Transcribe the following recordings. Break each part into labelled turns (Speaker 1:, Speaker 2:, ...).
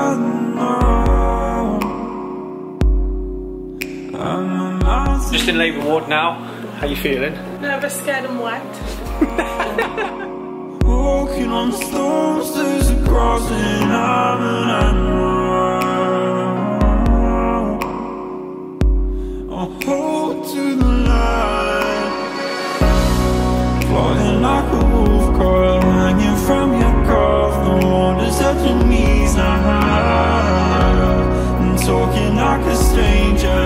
Speaker 1: Just in labour ward now. How you feeling?
Speaker 2: Nervous, scared and wet.
Speaker 3: Walking on stones, there's a cross and I'm an animal. I'll hold to the light, floating like a wolf call, hanging from your cuff. The waters at your knees now, and talking like a stranger.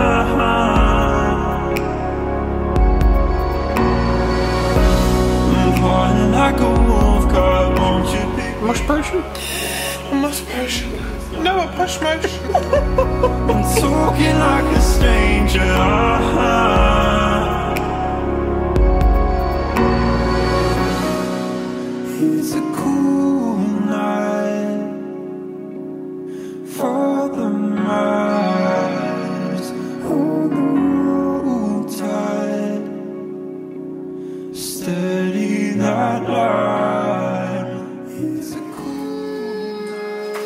Speaker 3: Like a wolf cub, won't you pick
Speaker 1: Mush potion?
Speaker 2: Mush potion. No, a push motion.
Speaker 3: I'm talking like a stranger. It's a cool night for the miles. Hold the road tight, steady that light. It's a cool night.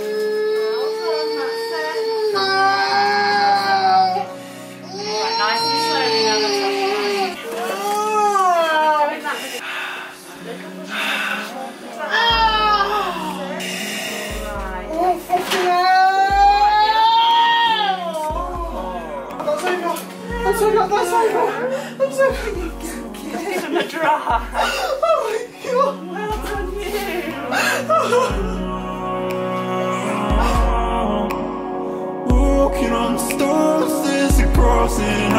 Speaker 2: Alright, nice and slowly now. That's over. I'm so even a drop. Oh my god. Well done you.
Speaker 3: Walking on stones, there's a cross and